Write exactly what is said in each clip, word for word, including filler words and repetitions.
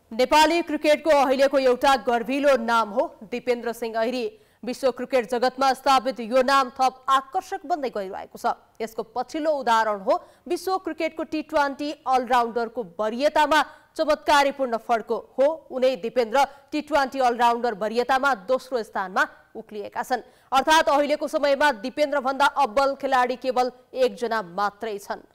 नेपाली क्रिकेटको अहिलेको एउटा गर्विलो नाम हो दिपेन्द्र सिंह ऐरी। विश्व क्रिकेट जगतमा स्थापित यो नाम थप आकर्षक बन्दै गइरहेको छ। यसको पछिल्लो उदाहरण हो विश्व क्रिकेटको टी ट्वेन्टी अलराउन्डरको वरियतामा चमत्कारीपूर्ण फड्को हो। उनै दिपेन्द्र टी ट्वेन्टी अलराउन्डर वरियतामा दोस्रो स्थानमा उक्लिएका छन्। अर्थात् अहिलेको समयमा दिपेन्द्र भन्दा अब्बल खेलाडी केवल एकजना मात्रै छन्।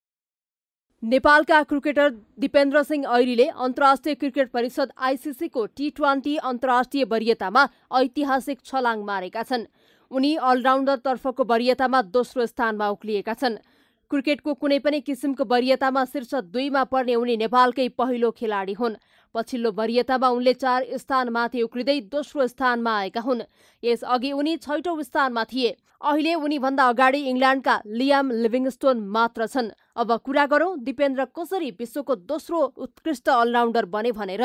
नेपालका क्रिकेटर दिपेन्द्र सिंह ऐरीले अन्तर्राष्ट्रिय क्रिकेट परिषद आईसीसी को टी ट्वेन्टी अन्तर्राष्ट्रिय वरियतामा ऐतिहासिक छलाङ मारेका छन्। उनी अलराउन्डर तर्फको वरियतामा दोस्रो स्थानमा उक्लिएका छन्। क्रिकेटको कुनै पनि किसिमको वरियतामा शीर्ष दुईमा पर्ने उनी नेपालकै पहिलो खेलाडी हुन्। पछिल्लो वरियतामा उनले चार स्थानमाथि उक्लिँदै दोस्रो स्थानमा आएका हुन्। यसअघि उनी छैटौं स्थानमा थिए। अहिले उनी भन्दा अगाडि इंग्ल्यान्डका लियाम लिभिङस्टोन मात्र छन्। अब कुरा गरौं दिपेन्द्र कसरी विश्वको दोस्रो उत्कृष्ट अलराउन्डर बने भनेर।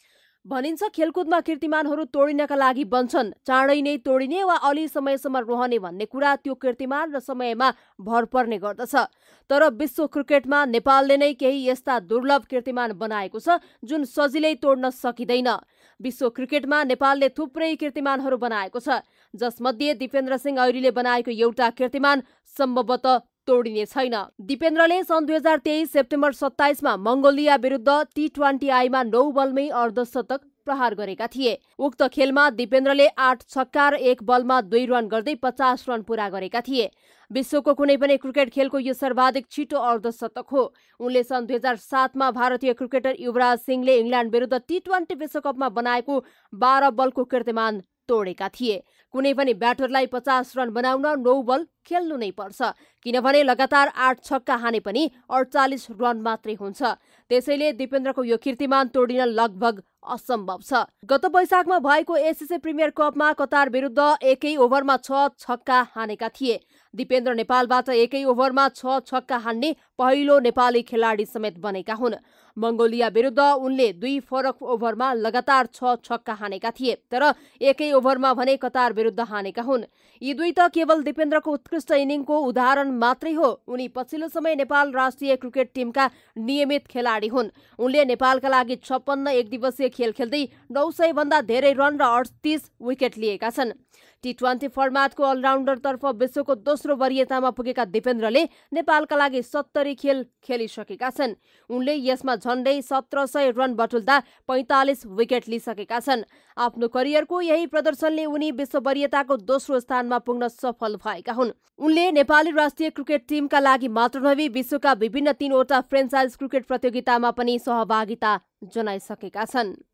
भनिन्छ खेलकुदमा कीर्तिमानहरू तोडिनका लागि बन्छन्, चाँडै नै तोडिने वा अलि समयसम्म रहने भन्ने कुरा त्यो कीर्तिमान र समयमा भर पर्ने गर्दछ। तर विश्व क्रिकेटमा नेपालले नै केही यस्ता दुर्लभ कीर्तिमान बनाएको छ जुन सजिलै तोड्न सकिँदैन। विश्व क्रिकेटमा नेपालले थुप्रै कीर्तिमानहरू बनाएको छ, जसमध्ये दिपेन्द्र सिंह ऐरीले बनाएको एउटा कीर्तिमान सम्भवतः तोडिने छैन। दिपेन्द्रले सन् दुई हजार तेइस सेप्टेम्बर सत्ताइसमा मंगोलिया विरुद्ध टी ट्वेन्टी आईमा नौ बलमै अर्धशतक प्रहार गरेका थिए। उक्त खेलमा दिपेन्द्रले आठ छक्का र एक बलमा दुई रन गर्दै पचास रन पूरा गरेका थिए। विश्वको कुनै पनि क्रिकेट खेलको यो सर्वाधिक छिटो अर्धशतक हो। उनले सन् दुई हजार सातमा भारतीय क्रिकेटर युवराज सिंहले इंग्ल्यान्ड विरुद्ध टी ट्वेन्टी विश्वकपमा बनाएको बाह्र बलको कीर्तिमान तोडेका थिए। कुनै पनि ब्याटरलाई पचास रन बनाउन नौ बल खेल्नु नै पर्छ, किनभने लगातार आठ छक्का हाने पनि अडचालिस रन मात्रै हुन्छ। त्यसैले दिपेन्द्रको यो कीर्तिमान तोडिन लगभग असम्भव छ। गत वैशाखमा भएको एसीसी प्रिमियर कपमा कतार विरुद्ध एकै ओभरमा छ छक्का हानेका थिए। दिपेन्द्र नेपालबाट एकै ओभरमा छ छक्का हान्ने पहिलो नेपाली खेलाडी समेत बनेका हुन्। मंगोलिया विरुद्ध उनले दुई फरक ओभरमा लगातार छ छक्का हानेका थिए, तर एकै ओभरमा भने कतार विरुद्ध हानेका हुन्। यी दुई त केवल दिपेन्द्रको उत्कृष्ट इनिङको उदाहरण मात्रै हो। उनी पछिल्लो समय नेपाल राष्ट्रिय क्रिकेट टिमका नियमित खेलाडी हुन्। उनले नेपालका लागि छप्पन्न एक दिवसीय खेल खेल्दै नौ सय भन्दा धेरै रन र अडतिस विकेट लिएका छन्। टी ट्वेन्टी फर्माटको अलराउन्डरतर्फ विश्वको दोस्रो वरियतामा पुगेका दिपेन्द्रले नेपालका लागि सत्तरी खेल खेलिसकेका छन्। उनले यसमा झण्डै सत्र सय रन बटुल्दा पैंतालिस विकेट लिइसकेका छन्। आफ्नो करियरको यही प्रदर्शनले उनी विश्व वरियताको दोस्रो स्थानमा पुग्न सफल भएका हुन्। उनले नेपाली राष्ट्रिय क्रिकेट टिमका लागि मात्र नभई विश्वका विभिन्न तीनवटा फ्रेन्चाइज क्रिकेट प्रतियोगितामा पनि सहभागिता जनाइसकेका छन्।